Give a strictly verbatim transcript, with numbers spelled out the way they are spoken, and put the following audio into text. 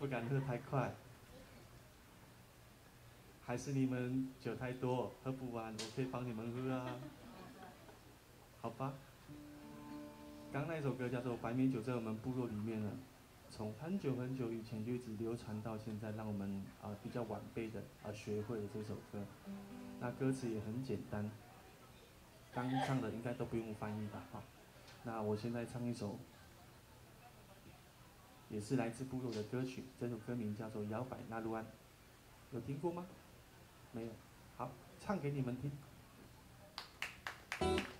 不敢喝太快，还是你们酒太多，喝不完，我可以帮你们喝啊。好吧。刚那首歌叫做《白米酒》，在我们部落里面呢，从很久很久以前就一直流传到现在，让我们啊、呃、比较晚辈的啊、呃、学会了这首歌。那歌词也很简单，刚唱的应该都不用翻译吧？哈。那我现在唱一首，也是来自部落的歌曲，这首歌名叫做《摇摆纳鲁安》，有听过吗？没有。好，唱给你们听。